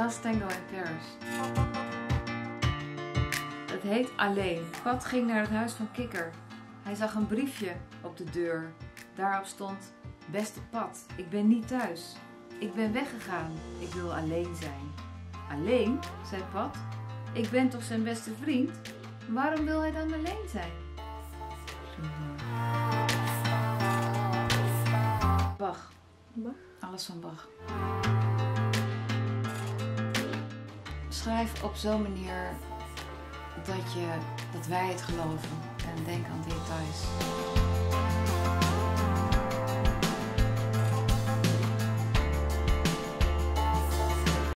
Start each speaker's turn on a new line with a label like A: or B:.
A: Last Tango in Paris. Het heet Alleen. Pat ging naar het huis van Kikker. Hij zag een briefje op de deur. Daarop stond: Beste Pat, ik ben niet thuis. Ik ben weggegaan. Ik wil alleen zijn. Alleen? Zei Pat. Ik ben toch zijn beste vriend? Waarom wil hij dan alleen zijn? Bach.
B: Bach?
A: Alles van Bach. Schrijf op zo'n manier dat wij het geloven en denk aan details.